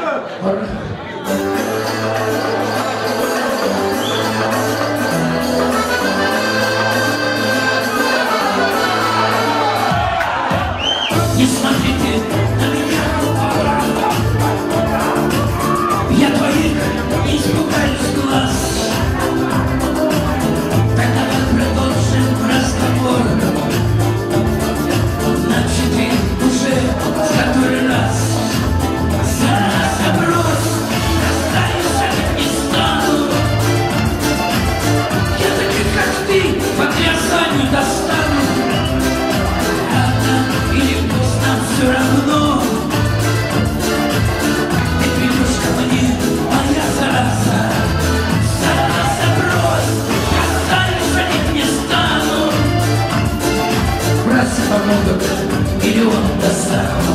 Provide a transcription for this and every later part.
Не смотрите на меня, я твоих не испугаюсь глаз. Тогда продолжим разговор, начатый уже в который раз. За заброс расстаюсь не стану, я таких, как ты, по грязанию достану. Рано или поздно все равно ты придешь ко мне, моя зараза. Зараза, брось, расстаюсь не стану. Братцы помогут, миллион достану.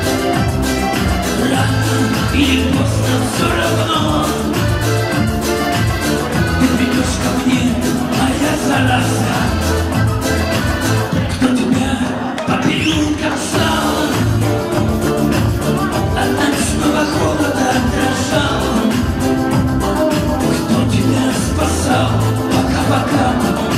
Рано или поздно все равно ты придешь ко мне, моя зараза. Кто тебя по переулкам стал, от ночного холода дрожал? Кто тебя спасал по кабакам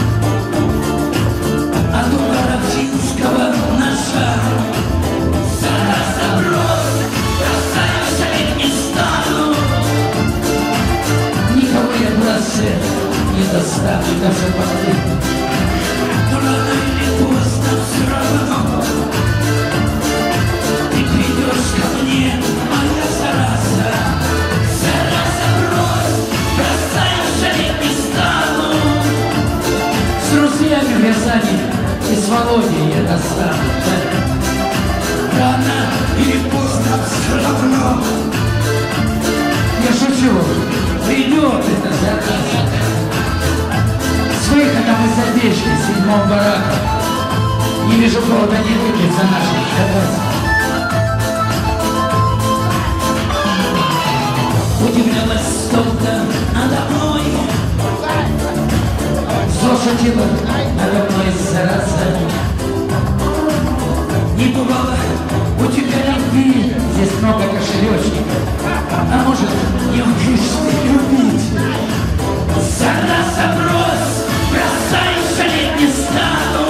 от удара финского ножа? Зараза, брось, расстаюсь не стану. Никого я, братцы, не достану даже воды. Но рано или поздно все равно ты придешь ко мне, моя зараза. Зараза, брось, расстаюсь не стану. С друзьями в Рязани и с Володей я достану. Рано или поздно все равно. Я шучу, придет эта зараза. С выходом из задержки 7-го барака не вижу повода не выпить за наших кататься. Удивлялась столько надо мной, Зло шутила надо мной зараза. не бывало у тебя любви. Здесь много кошелечников, А может, не умеешь ты любить? Зараза, брось, бросаюсь не стану.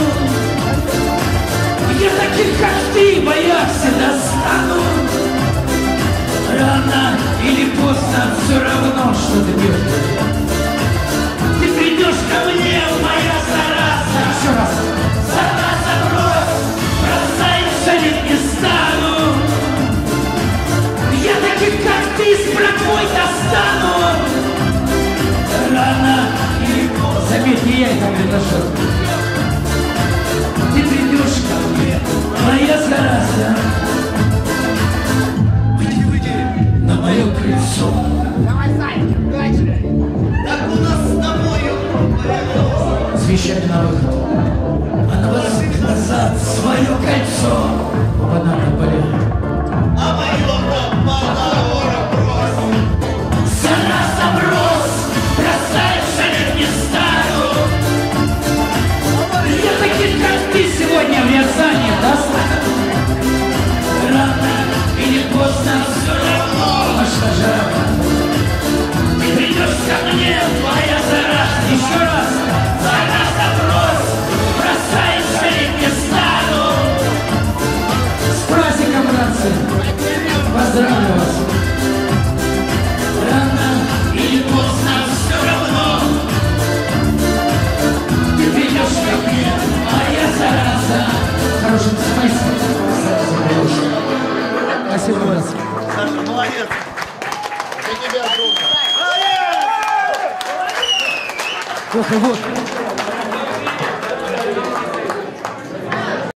Я таких, как ты, боялся, достану. Рано или поздно все равно, что ты бьешь. Ты придешь ко мне, моя зараза. еще раз. Зараза, брось, бросаюсь не стану. Я таких, как ты, с братвой достану. Рано или поздно. Заметь, не я это предложил. Ты придешь ко мне, моя зараза. Выйди на мое крыльцо. Так у нас с тобою Звещать на выход. А на вас назад свое кольцо. Бананы были. а мое подавора брось. Зараза, брось, бросаешь не стану. Я таких, как ты, сегодня в Рязани достану. Рано или поздно все равно. А что же? Ты придешь ко мне, моя зараза. Еще раз. Зараза, брось, бросаешь не стану. С праздником, братцы! Поздравляю вас! Рано или поздно все равно ты придешь ко мне, моя зараза. Хорошим смыслом. Спасибо, братцы. Саша, молодец. Для тебя трудно. Вот и вот.